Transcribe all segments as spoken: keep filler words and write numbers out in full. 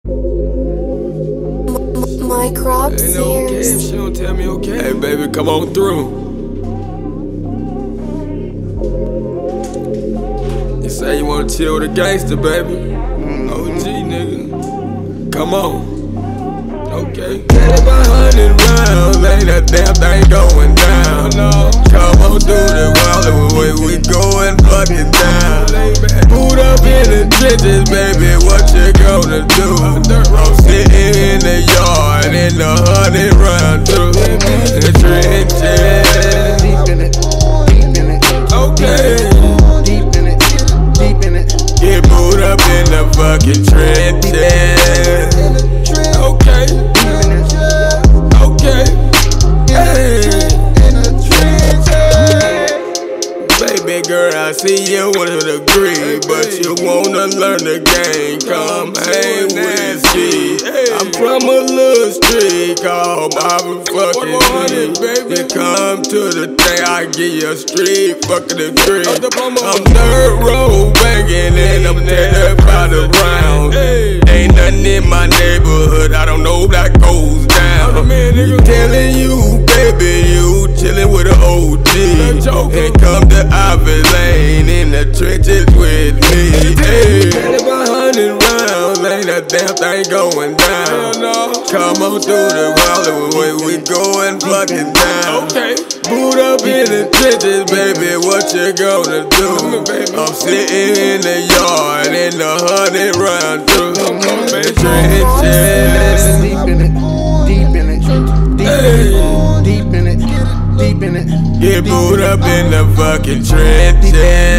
Mike Rob Ain't no okay if she don't tell me okay. Hey baby, come on through. You say you wanna chill with a gangster, baby. Mm-hmm. O G nigga, come on. Okay. About hundred rounds, ain't a damn thing going down. No. Come on through the wall, and we, we going fucking down. Boot up in the trenches, baby, what you gonna do? I'm sitting in the yard, in the hundred round through the trenches. Deep in it, deep in it. Okay. Deep in it, deep in it. Get boot up in the fucking trenches. Okay. Okay. Hey. Baby girl, I see you wanna agree, but you wanna learn the game. Come hang with me. I'm from a little street called Bobby fucking Street. You come to the thing, I give you a street fucking degree. I'm third row banging and I'm dead by the round. Ain't nothing in my neighborhood, I don't know that goes down. Telling you, baby, you chillin' with an O G. And come to Ivy Lane in the trenches with me. Hey, about hundred rounds, ain't a damn thing going down. Come on through the wall, and we going fucking down. Boot up in the trenches, baby, what you gonna do? I'm sitting in the yard, in the hundred round through the trenches. Deep in it, deep in it, deep in it, deep in it, deep in it. Get booed up in the fucking trenches.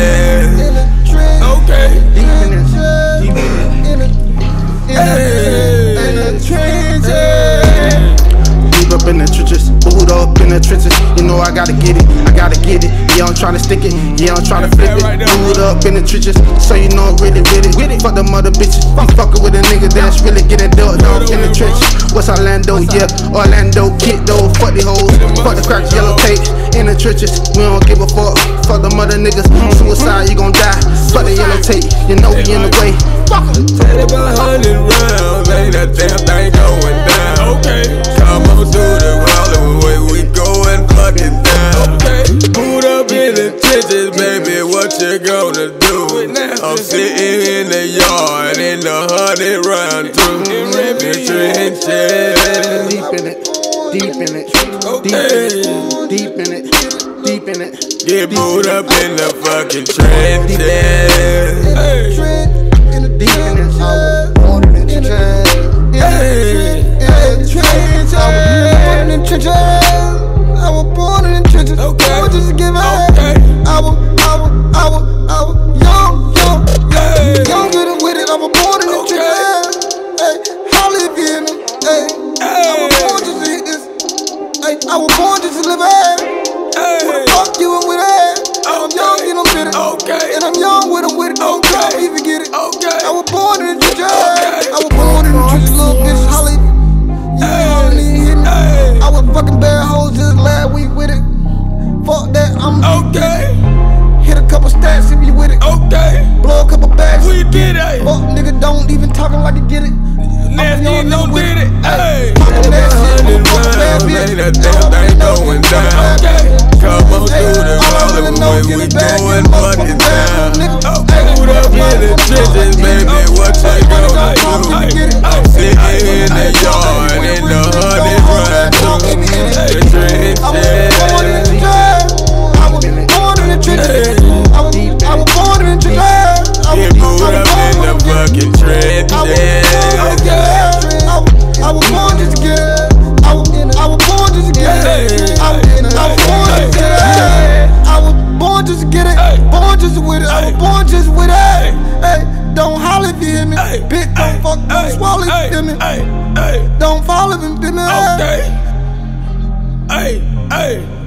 Okay. Deep in it, deep in it, in the trenches. Deep up in the trenches, booed up in the trenches. You know I gotta get it, I gotta get it. Yeah, I'm tryna stick it, yeah, I'm tryna flip it. Booed up in the trenches, so you know I'm really with it. Fuck them other bitches, I'm fucking with a nigga that's really getting dealt down in the trenches. What's Orlando? Yeah, Orlando, kid though. Fuck the hoes, fuck the cracks, yellow tape. In the trenches, we don't give a fuck. Fuck them other niggas, suicide, you gon' die. Fuck the yellow tape, you know we in the way. Fuck em. Tell about hundred rounds, ain't a damn thing going down. Okay. Come on through the wall, and we going fucking down. Okay. Boot up in the trenches, baby, what you gonna do? I'm sitting in the yard, in the hundred round through the trenches. Deep in it, deep in it, deep in it, deep in it, deep in it. Get booed up in the fucking trenches. Deep in it, born in the trenches. In the trenches, I was born in the trenches. I was just giving. I was, I was, I was, I was young, young, young, young, getting with it. I was born in the trenches. Hey, holla if you hear me. Hey, I was born just to hit this. Hey, I was born just to live it. Who the fuck you in with it? I'm young and I'm with it. And I'm young with it, with it. Don't try to even get it. I was born in the trenches. I was born in the trenches, little bitch. Holla if you don't need hit me. I was fucking bad hoes just last week with it. Fuck that, I'm okay. Hit a couple stats if you with it. Okay. Blow a couple bags. We did it. Fuck nigga, don't even talking like you get it. Nasty, don't did it. Hey. Poppin' that shit, ain't a damn thing going down. Come on through the wall, and we going fucking down. Boot up in the trenches, baby, what you gonna do? I'm sitting in the yard, in the hundred round through the trenches. I was born in the trenches. I was born in the trenches. Get booed up in the fucking trenches. I was born just to get it. I was, I was born just to get it. I was, I was born just to get it. I was born just to get it. Born just with it. I was born just with it. Hey, don't holler if you hear me. Bitch, don't fuck, don't swallow if you hear me. Don't follow if you hear me. Okay. Hey, hey.